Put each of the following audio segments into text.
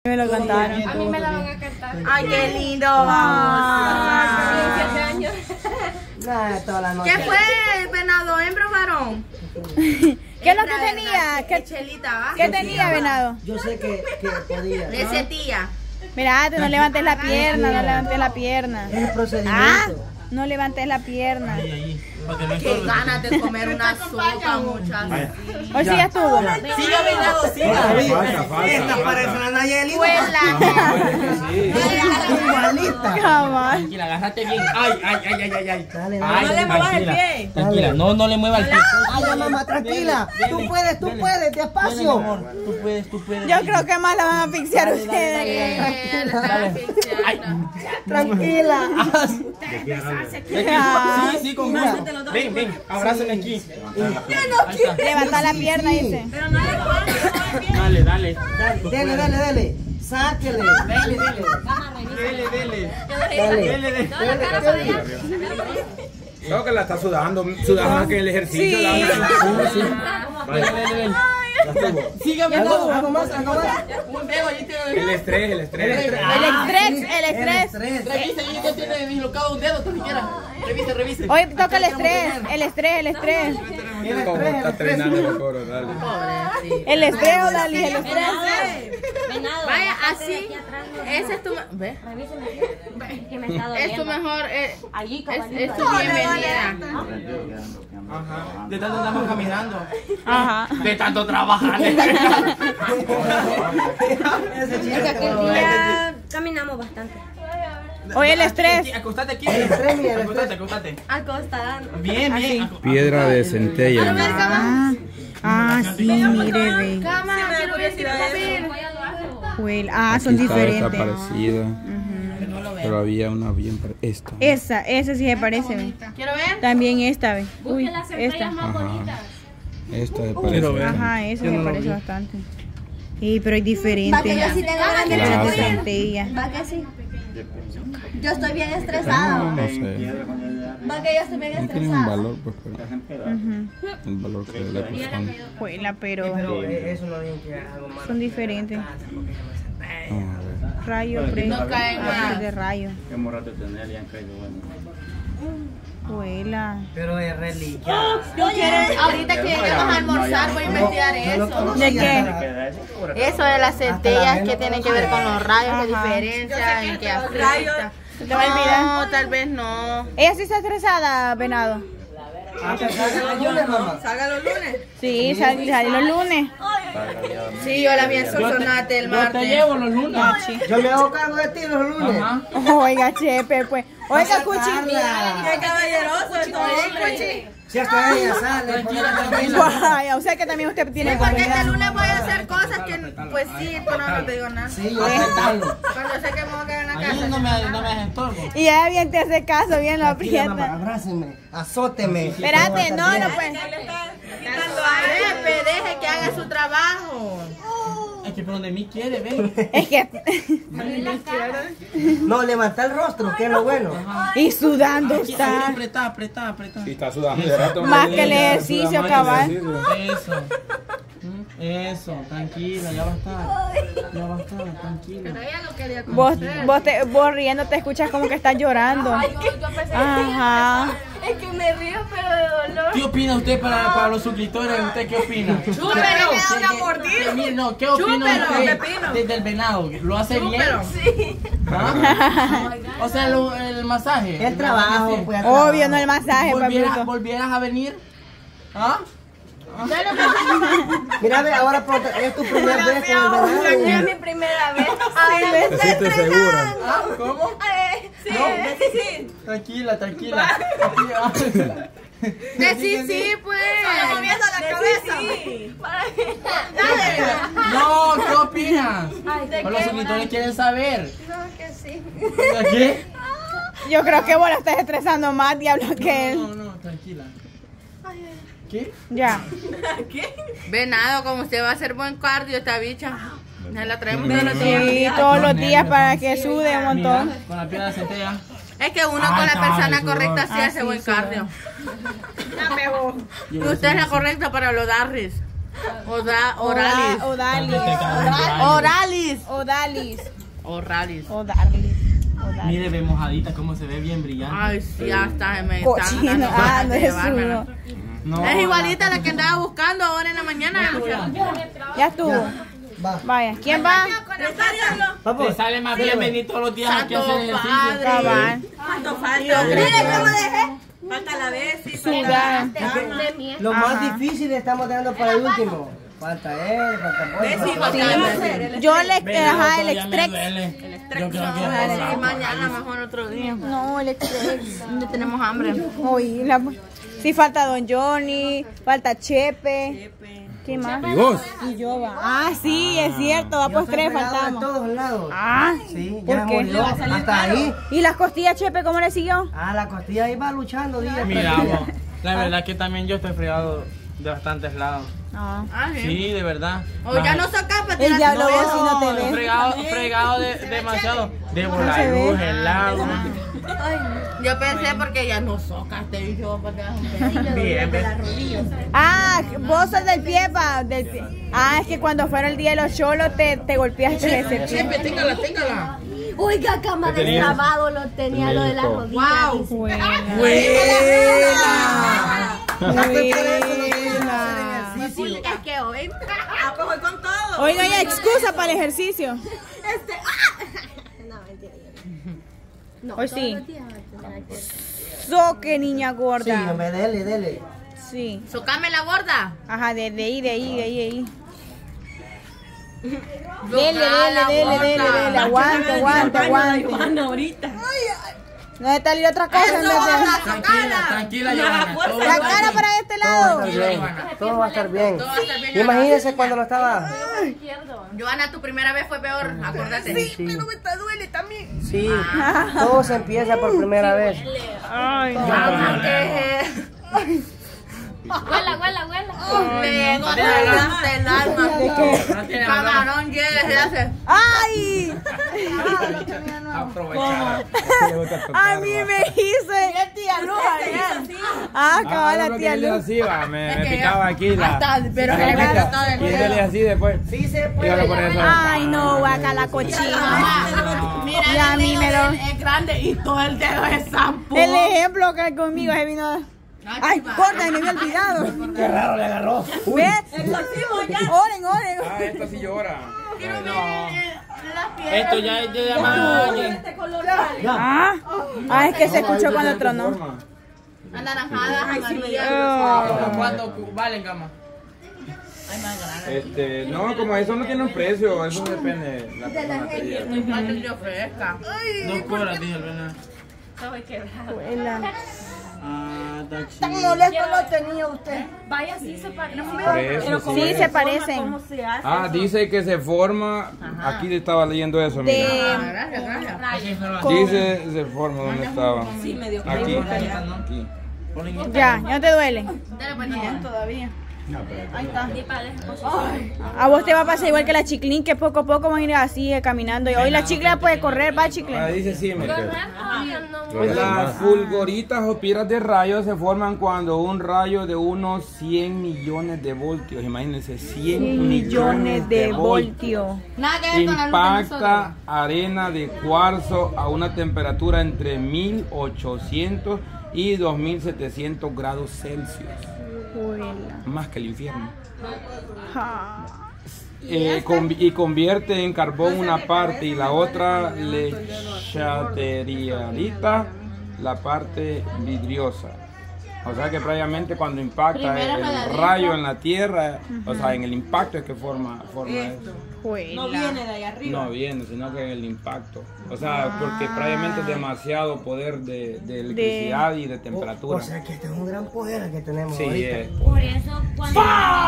Me lo cantaron. A mí me la van a cantar. Ay, qué lindo. ¿Qué fue, venado? ¿Hembra o varón? ¿Qué es lo que tenía? ¿Qué tenía, venado? Yo sé que podía. De tía. Mira, no levantes la pierna, no levantes la pierna. Es el procedimiento. No levantes la pierna. Qué ganas de comer una sopa, muchachos. Hoy sí ya estuvo. Siga, venado, siga. Esta parece la Nayeli. Igualita. Tranquila, agárrate bien. Ay. Dale, No le muevas el pie. Tranquila, no le mueva el pie. Ay, mamá, tranquila. Tú puedes, despacio. Tú puedes. Yo creo que más la van a asfixiar ustedes. Tranquila. Sí, con gusto. Ven, abrázame aquí. Levanta la pierna, dice. Dale. Dale. Sáquele. Dele. Creo que la está sudando más que el ejercicio. Sí. Dale. Sígame, Algo más. Un dedo ahí tiene. El estrés. El estrés. Revise, ahí tiene dislocado un dedo, tú siquiera. Revise. Hoy toca el estrés. ¿Cómo está entrenando el coro? Dale. El estrés, Dali, el estrés. Vaya, así. Ese es tu. ¿Ves? Es tu mejor. Es tu bienvenida. Ajá. De tanto estamos caminando. Ajá. De tanto trabajar. Ya caminamos bastante. Hoy el estrés. Acostate aquí. Acostate. Acostada. Bien. Piedra de centella. Sí, mire, ve. Cama, quiero ver si son diferentes. Parecida. Pero había una bien esta. Esa sí se parece, ve. Quiero ver. También esta, ve. Busque las estrellas más Ajá. bonitas. Esta me parece. Ajá, esa me parece bastante. Sí, pero es diferente. Va que yo sí tengo ganas de La Claro. centella. Va que sí. Yo estoy bien estresada. No sé. Va que yo estoy bien No tiene un estresada. valor, pues, pero el valor que le pusieron. Juela, pero Eso no digo que es algo malo. son diferentes. Vamos a ver. Rayo, No caen más. de rayo. Qué morrato tener y han caído bueno. Juela. Pero es reliquia. Ahorita que lleguemos a almorzar voy a investigar eso. ¿De qué? Eso de las centellas, ¿qué tiene que ver con los rayos? ¿Qué diferencia? ¿En qué afecta? ¿Se te va a olvidar? No, tal vez no. Ella sí está estresada, venado. ¿Salga los lunes? Sí, sale los lunes. Sí, yo la vi en Sonsonate el Yo te martes. llevo los lunes. Yo me hago cargo de ti los lunes. Ajá. Oiga, Chepe, pues. Oiga, Cuchi. Qué caballeroso estoy. Si hasta ella sale. Guay, o sea que también usted tiene Porque este comida. lunes voy a hacer cosas que, pues sí, pero no te digo nada. Sí, yo aceptarlo. Cuando sé que me voy a quedar en la Ahí casa. no me hagas estorbo. Y ella bien te hace caso, bien lo Tranquila, mamá, aprieta. abráceme, azóteme. Espérate, no pues. Pepe, deje que haga su trabajo. Es que por donde mí quiere, ven. Es que. No, levanta el rostro, que es lo bueno. Y sudando Aquí, está. apretá. Sí, está sudando. de rato. Más que el ejercicio, cabal. Eso, tranquila, ya va a estar, tranquila. Ella lo quería Vos riendo te escuchas como que estás llorando. Ay, yo pensé Ajá. Es que me río, pero de dolor. ¿Qué opina usted para los suscriptores? ¿Usted qué opina? Chúpelo, me da una mordida. No, ¿qué opina Chúpelo, usted pepino. desde el venado? ¿Lo hace bien? Chúpelo. Sí. ¿Ah? O sea, el masaje. El trabajo, pues. Obvio, no el masaje, papito. ¿Volvieras a venir? ¿Ah? Mira, ve, ahora pronto, es tu primera vez con el Es venado. mi primera vez. Ay, me ¿Te sientes segura? ¿Ah? ¿Cómo? Sí, No, tranquila. Sí, pues. moviendo la cabeza. Sí. No, ¿qué opinas? Ay, ¿de Los qué? suscriptores quieren saber. No, que sí. ¿De qué? Yo creo que vos la estás estresando más, diablo, que él. No, tranquila. ¿Qué? Ya. Venado, como usted va a hacer buen cardio, esta bicha. Ya la traemos todos los días. Sí, todos los días para que sude un montón. Mira, con la piedra de centella. Es que uno Ay, con la persona sudor. correcta sí hace sí, buen sudor. cardio. Y usted es la correcta para los darris. Oralis. Mire, ve mojadita, cómo se ve bien brillante. Ay, sí, hasta me Cochino. están dando ganas No de es llevármela. uno. No, Es igualita a la que andaba buscando ahora en la mañana. Ya estuvo. Va. Vaya, ¿quién va? te sale más bien venir todos los días aquí a hacer Santo ejercicio. Cabal. ¿Cuánto falta? Mira cómo dejé. Falta la vez y Sudar. Lo más difícil estamos dejando para el último. Falta él, falta vos. Yo le, Ve, ajá, el todavía me extrex. duele. Yo creo que Y mañana mejor otro día. No, el extrex. No tenemos hambre. Uy, sí, falta Don Johnny, falta Chepe. ¿Quién más? ¿Y vos? Y yo va. Ah, sí, es cierto, va pues 3 De faltamos. todos lados. Ah, Sí, ya ¿por qué? murió. Hasta ahí. ¿y las costillas Chepe cómo le siguió? Ah, la costilla iba luchando día. Mira, vos, la verdad que también yo estoy fregado de bastantes lados. Ah. Ah, sí. Sí, de verdad. O ya no sacas para El tirar. diablo ve si no te ve. Fregado demasiado. Debo la se ve. luz, el agua. Yo pensé porque ya no socaste y yo porque Bien, bien. Ah, vos sos del pie, pa, del pie. Ah, es que cuando fuera el día de los cholos te golpeaste ese pie. Chepe, téngala. Oiga, cama de grabado lo tenía lo de las rodillas. Wow. Buena. Es que hoy voy con todo. Hoy no hay excusa para el ejercicio. No, mentira. Hoy sí. Todos los días va a tener que- Soque, niña Sí, gorda. hombre, dele. Sí. Socame la gorda. Ajá, de ahí. Dele. Aguanta. ahorita. No está la otra cosa. Tranquila, Johanna. Todo La cara para este lado. Todo va a estar bien. Todo va a estar bien. Imagínense cuando lo estaba. Johanna, tu primera vez fue peor, acuérdate. Sí, Sí, todo se empieza por primera vez. Huela. Me gozaste el alma. Camarón llega y hace. ¡Ay! aprovechada. A mí me hice. Tía Luz Ah, cabal la tía Luz. Así va, me Es que picaba aquí la. hasta- pero la se le cajita, gasta todo el y dele así después. Sí se Y ahora por eso. Ay, no, vaca la cochina. Mira, Y a el mí dedo me lo- de él es grande y todo el dedo es zampo. El ejemplo que conmigo se vino. Ay, corta, me había olvidado. Qué raro le agarró. ¿Ves? Oren. Ah, esta sí llora. Esto ya es de llamar a alguien. Ah, es que se escuchó cuando tronó. Anaranjada, amarilla. Oh. ¿Cuánto valen, cama? No, como eso no tiene un precio, eso depende de la persona que lleve. ¿Cuánto yo fresca? 2 cuadras, dije el venado. Ah, está chido. molesto lo tenía usted. Vaya, sí se parece. Por eso, Sí, se parecen. Ah, dice que se forma, aquí estaba leyendo eso, mira. De. Gracias. Dice, se forma, ¿dónde estaba? Aquí, aquí. Ya no te duele. Dale, pues, niña. Todavía. A vos te va a pasar igual que la Chiclín, que poco a poco van a ir así caminando. Y hoy la Chicla puede correr, va Chiclín. Ah, dice sí, mire. Pues las fulgoritas o piedras de rayos se forman cuando un rayo de unos 100 millones de voltios, imagínense, 100 millones de voltios, Nada que ver con la luz de nosotros. impacta arena de cuarzo a una temperatura entre 1800 y 2700 grados Celsius, más que el infierno. Y convierte en carbón una parte y la otra le chaterialita la parte vidriosa. O sea que previamente cuando impacta el rayo en la tierra, o sea, en el impacto es que forma eso. No viene de allá arriba. No viene, sino que el impacto. O sea, porque previamente es demasiado poder de electricidad y de temperatura. O sea que este es un gran poder que tenemos Sí, ahorita. Por eso cuando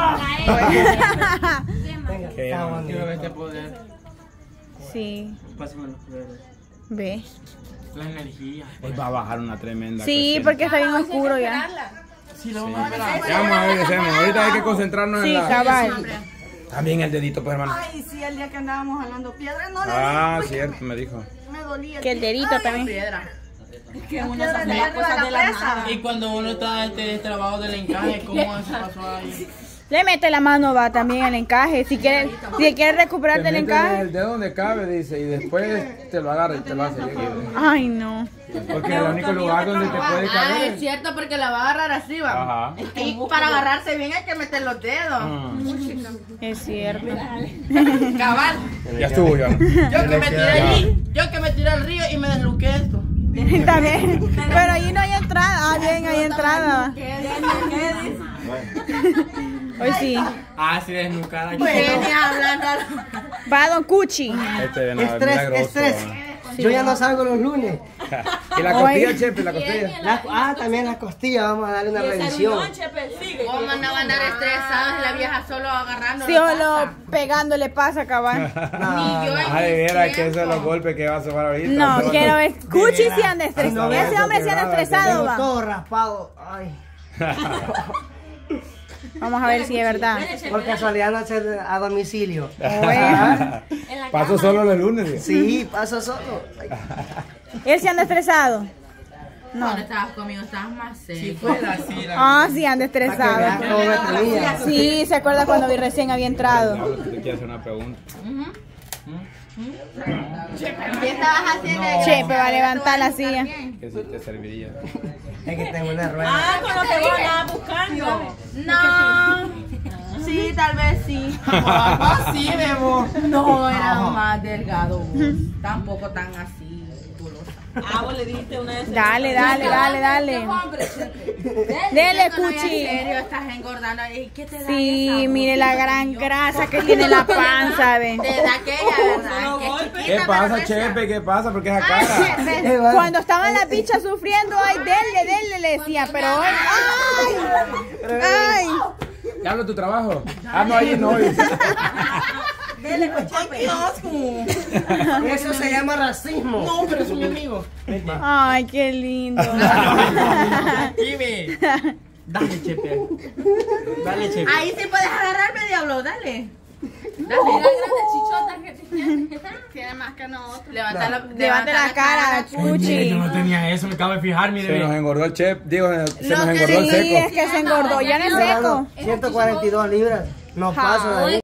Venga, Qué está bueno. Quiero ver bonito. este poder. Sí, Pásame los poderes. ve. La energía. Hoy va a bajar una tremenda. Sí, porque está bien oscuro ya. Sí, lo vamos a esperar. Ya vamos a ver qué hacemos. Ahorita hay que concentrarnos Sí, en la. cabal. También el dedito, pues, hermano. Ay, sí, el día que andábamos jalando piedras, no Ah, cierto, me dijo. me dolía. Que el dedito también. Piedra. Que uno se hacía cosas de la nada. Y cuando uno está trabajo del encaje, ¿cómo eso pasó ahí? Le mete la mano, va, también el encaje. Si quieres recuperarte el encaje. El dedo donde cabe, dice, y después te lo agarra y te lo hace libre. Ay, no. Porque es el único lugar donde te puede Ah, caber. es cierto, porque la va a agarrar así, va. Ajá. Y para agarrarse bien hay que meter los dedos. Es cierto. Cabal. Ya estuvo ya. Yo que me tiré al río y me desluqué esto. Está bien. Pero ahí no hay entrada. Ah, bien, hay entrada. Hoy sí. Ah, sí, desnucada. Viene hablando. Va, don Cuchi. Este es Estrés. Yo ya no salgo los lunes. Y la costilla, Chepe, la costilla. También las costillas, vamos a darle una revisión. ¿Cómo no van a andar estresados? La vieja solo agarrando. Solo pegándole pasa, cabal. Ni yo en Ay, mis viera que tiempos. esos son los golpes que va a sumar ahorita. No, quiero ver. Cuchi sí anda Ay, estresado. no, Ese hombre sí anda estresado, Tengo va. todo raspado. Ay. Vamos a ver si es verdad. Por casualidad no hacer a domicilio. Bueno. Paso solo los lunes. Sí, paso solo. Ay. Él sí anda estresado. No. Cuando estabas conmigo estabas más serio. Si fuera así, la Ah, sí anda Para que veas estresado. cómo me tenía. Sí, se acuerda cuando recién había entrado. Te quiero hacer una pregunta. ¿Qué estabas haciendo? Chepe va a levantar la silla. Que si te serviría. Es que tengo una rueda. con lo que vos andabas buscando. No. Sí, tal vez sí. No, sí, Bebo. No, era más delgado. Vos. Tampoco tan así, gulosa. Vos le diste una de esas. Dale. Dele, En Cuchi. serio, estás engordando. ¿Y qué te da Sí, esa, mire la gran grasa que tiene la panza, ve. Te da aquella, ¿verdad? Que es chiquita, ¿Qué pero pasa, gruesa. Chepe? ¿Qué pasa? ¿Por qué esa Ay, cara? Chepe, cuando estaban las bichas sufriendo, ay, dele, le decía, pero hoy, ay. ¿Ya hablo tu trabajo? Ah, no, ahí no. Eso se llama racismo. No, pero es mi amigo. Ay, qué lindo. Dime. Dale, Chepe. Dale, Chepe. Ahí sí puedes agarrarme, diablo, dale. Tiene más que nosotros. Levante la cara, Cuchi. Yo no tenía eso, me acabo de fijar, Se nos mire. engordó el Chep. Digo, se nos Sí, engordó el seco. es que se engordó, ya no es seco. 142 libras. No paso de ahí.